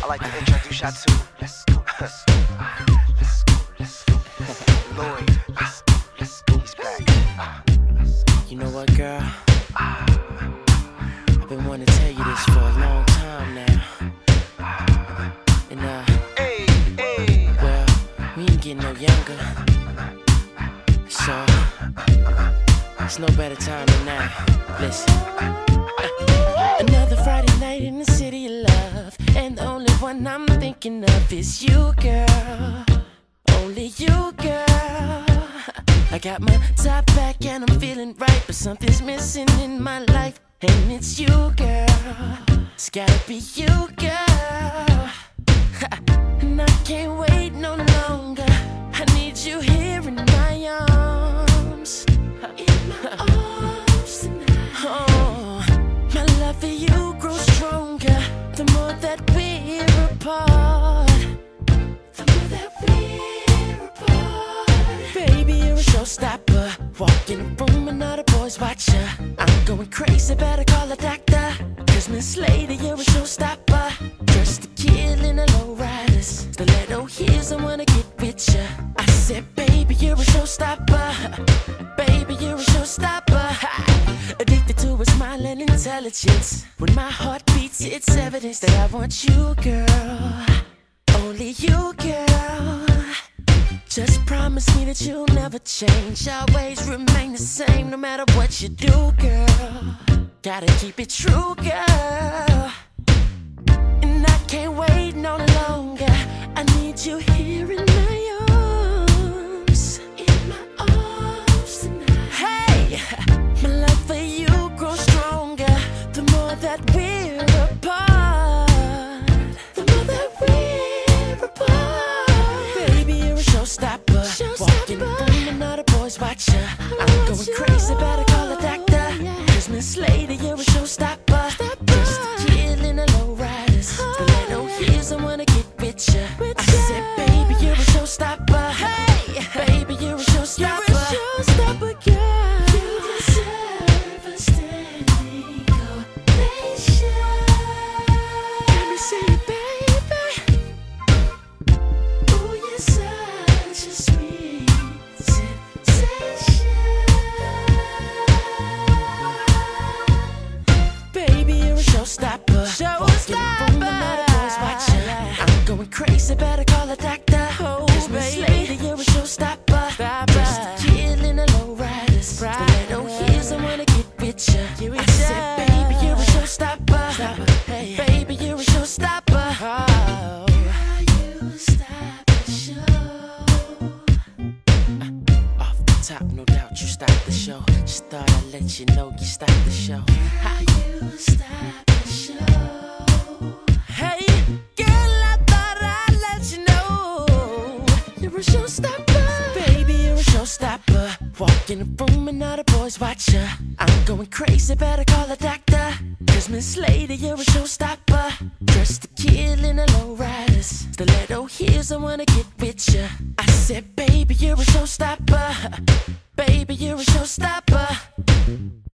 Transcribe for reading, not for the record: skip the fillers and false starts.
like to introduce y'all to. Let's go, let's go, let's go, let's go. Lloyd, let's go, let's go. He's back. You know what, girl? I've been wanting to tell you this for a long time now. And Hey, hey. well, we ain't getting no younger, so it's no better time than now. Listen. Another Friday night in the city of love, and the only one I'm thinking of is you, girl. Only you, girl. I got my top back and I'm feeling right, but something's missing in my life, and it's you, girl. It's gotta be you, girl. And I can't wait no longer. I need you here in my arms. In my arms tonight. Oh, my love for you grows stronger the more that we're apart. The more that we're apart. Baby, you're a showstopper. Walk in a room and all the boys watch ya. I'm going crazy, better call a doctor. 'Cause Miss Lady, you're a showstopper. Dressed to kill in a lowriders. Stiletto heels, I wanna get with ya. I said, baby, you're a showstopper. Baby, you're a showstopper. Addicted to her smile and intelligence. When my heart beats, it's evidence that I want you, girl. Only you, girl. Just promise me that you'll never change. Always remain the same no matter what you do, girl. Gotta keep it true, girl. And I can't wait no longer. I need you here in my arms. In my arms tonight. Hey, my love for you grows stronger the more that we're apart. The more that we're apart. Baby, you're a showstopper. Walk in the room and all the boys watch ya. I'm going crazy, better call a doctor. 'Cause Miss Lady, you're a showstopper. Just a kill in a lowriders. Stiletto heels, I wanna get with ya. I said, baby, you're a showstopper. Hey, baby, you're a showstopper. You're a showstopper, girl. You deserve a standing ovation. Let me see you, baby. Ooh, you're such a sweet sensation. Baby, you're a showstopper. Walk in the room and all the boys watch ya. I'm going crazy, better call a doctor. 'Cause Miss Lady, you're a showstopper. Just a kill in a lowriders. Stiletto heels, I wanna get with ya. I said, baby, you're a showstopper. Baby, you're a showstopper. You stop the show. Off the top, no doubt you stopped the show. Just thought I'd let you know you stopped the show. How you stop the show? Hey, girl, I thought I'd let you know you're a showstopper. Baby, you're a showstopper. Walk in the room and all the boys watch ya. I'm going crazy, better call a doctor. 'Cause Miss Lady, you're a showstopper. Dressed to kill in a lowriders. Stiletto heels, I wanna get with ya. I said, baby, you're a showstopper. Baby, you're a showstopper.